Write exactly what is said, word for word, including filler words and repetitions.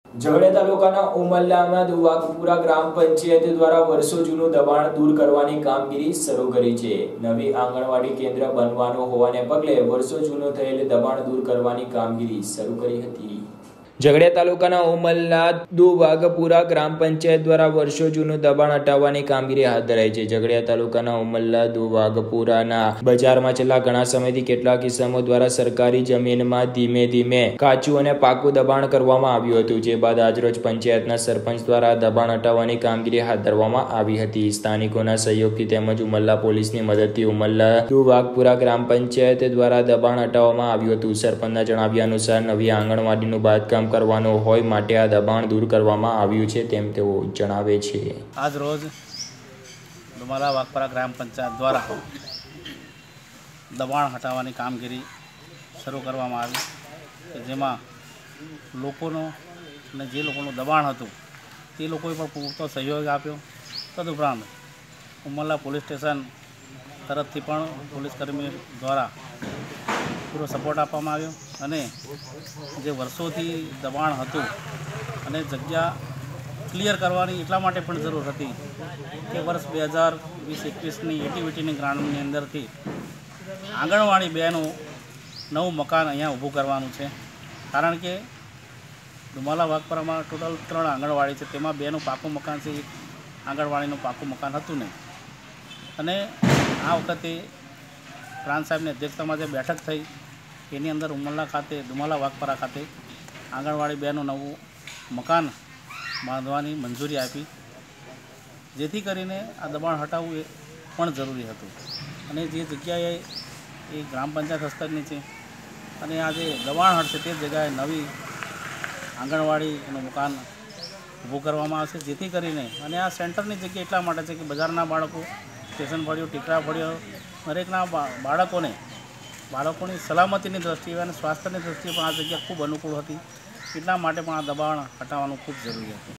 ઝઘડિયા તાલુકાના ઉમરલામાં દુવાકપુરા ગ્રામ પંચાયત દ્વારા વર્ષો જૂનું દબાણ દૂર કરવાની કામગીરી શરૂ કરી છે। નવી આંગણવાડી કેન્દ્ર બનવાનું હોવાને પગલે વર્ષો જૂનું થયેલ દબાણ દૂર કરવાની કામગીરી શરૂ કરી હતી। ઝઘડિયા તાલુકાના ઉમરલા દુવાગપુરા ગ્રામ પંચાયત દ્વારા વર્ષો જૂનું દબાણ હટાવવાની કામગીરી હાથ ધરાઈ છે। ઝઘડિયા તાલુકાના ઉમરલા દુવાગપુરાના બજારમાં છેલ્લા ઘણા સમયથી કેટલાક કિસ્સાઓ દ્વારા સરકારી જમીનમાં ધીમે ધીમે કાચું અને પાકું દબાણ કરવામાં આવ્યું હતું, જે બાદ આજરોજ પંચાયતના સરપંચ દ્વારા દબાણ હટાવવાની કામગીરી હાથ ધરવામાં આવી હતી। સ્થાનિકોના સહયોગથી તેમજ ઉમરલા પોલીસની મદદથી ઉમરલા દુવાગપુરા ગ્રામ પંચાયત દ્વારા દબાણ હટાવવામાં આવ્યું હતું। સરપંચના જણાવ્યા અનુસાર નવી આંગણવાડીનું બાંધકામ કરવાનો હોય માટે આ દબાણ દૂર કરવામાં આવ્યું છે, તેમ તેઓ જણાવે છે। આજ રોજ દુમાલા વાઘપરા ગ્રામ પંચાયત દ્વારા દબાણ હટાવવાની કામગીરી શરૂ કરવામાં આવી, જેમાં લોકોનો અને જે લોકોનું દબાણ હતું તે લોકોએ પણ પૂરતો સહયોગ આપ્યો। તદુપરાંત ઉમરલા પોલીસ સ્ટેશન તરફથી પણ પોલીસ કર્મીઓ દ્વારા પૂરો સપોર્ટ આપવામાં આવ્યો અને જે વર્ષોથી દબાણ હતું અને જગ્યા ક્લિયર કરવાની એટલા માટે પણ જરૂર હતી કે વર્ષ બે હજાર વીસ એકવીસની એટીવીટીની ગ્રાન્ટની અંદરથી આંગણવાડી બેનું નવું મકાન અહીંયા ઊભું કરવાનું છે। કારણ કે દુમાલા વાઘપરામાં ટોટલ ત્રણ આંગણવાડી છે, તેમાં બેનું પાકું મકાન છે, એક આંગણવાડીનું પાકું મકાન હતું નહીં। અને આ વખતે પ્રાંત સાહેબની અધ્યક્ષતામાં જે બેઠક થઈ એની અંદર ઉમરલા ખાતે દુમાલા વાઘપરા ખાતે આંગણવાડી બેનું નવું મકાન બાંધવાની મંજૂરી આપી, જેથી કરીને આ દબાણ હટાવવું એ પણ જરૂરી હતું। અને જે જગ્યાએ એ ગ્રામ પંચાયત હસ્તકની છે અને આ જે દબાણ હટશે તે જગ્યાએ નવી આંગણવાડીનું મકાન ઊભું કરવામાં આવશે, જેથી કરીને અને આ સેન્ટરની જગ્યા એટલા માટે છે કે બજારના બાળકો, સ્ટેશન ફળીઓ, ટીકરા ફળીઓ, દરેકના બાળકોને બાળકોની સલામતીની દૃષ્ટિએ અને સ્વાસ્થ્યની દૃષ્ટિએ પણ આ જગ્યા ખૂબ અનુકૂળ હતી, એટલા માટે પણ આ દબાણ હટાવવાનું ખૂબ જરૂરી હતું।